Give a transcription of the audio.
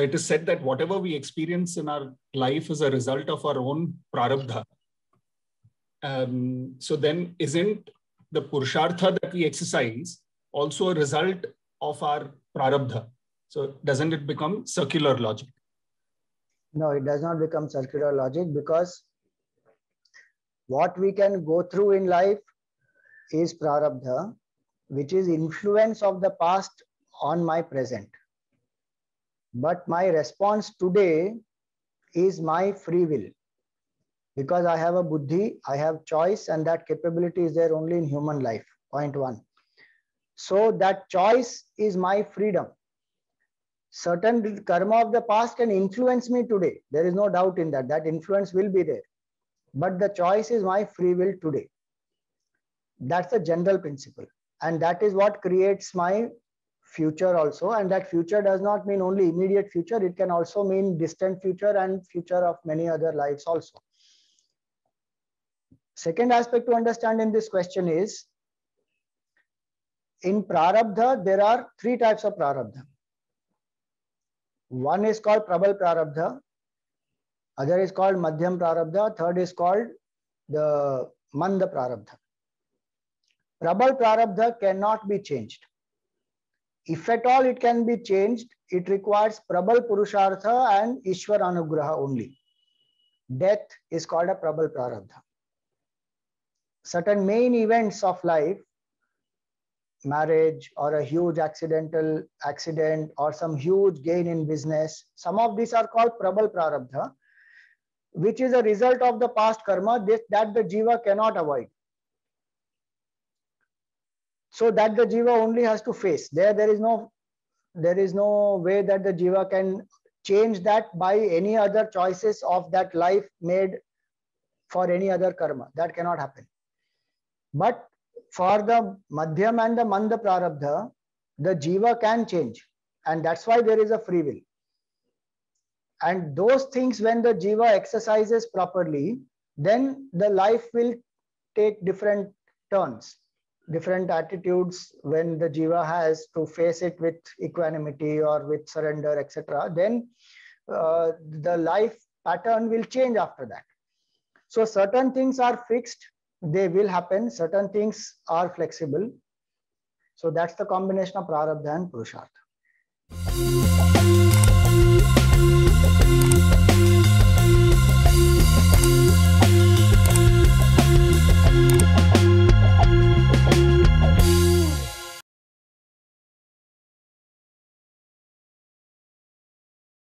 it is said that whatever we experience in our life is a result of our own prarabdha. So then isn't the purushartha that we exercise also a result of our prarabdha? So doesn't it become circular logic? No, it does not become circular logic, because what we can go through in life is prarabdha, which is influence of the past on my present. But my response today is my free will, because I have a buddhi, I have choice, and that capability is there only in human life. Point one. So that choice is my freedom. Certain karma of the past can influence me today. There is no doubt in that. That influence will be there. But the choice is my free will today. That's the general principle. And that is what creates my future also. And that future does not mean only immediate future. It can also mean distant future and future of many other lives also. Second aspect to understand in this question is, in prarabdha, there are three types of prarabdha. One is called prabal prarabdha, other is called madhyam prarabdha, third is called the manda prarabdha. Prabal prarabdha cannot be changed. If at all it can be changed, it requires prabal purushartha and Ishwar anugraha only. Death is called a prabal prarabdha. Certain main events of life, marriage or a huge accidental accident or some huge gain in business, some of these are called prabal prarabdha, which is a result of the past karma that the jiva cannot avoid. So that the jiva only has to face. There is no way that the jiva can change that by any other choices of that life made for any other karma. That cannot happen. But for the madhyam and the manda prarabdha, the jiva can change, and that's why there is a free will. And those things, when the jiva exercises properly, then the life will take different turns, different attitudes. When the jiva has to face it with equanimity or with surrender, etc., then the life pattern will change after that. So certain things are fixed, they will happen. Certain things are flexible. So that's the combination of prarabdha and purushartha.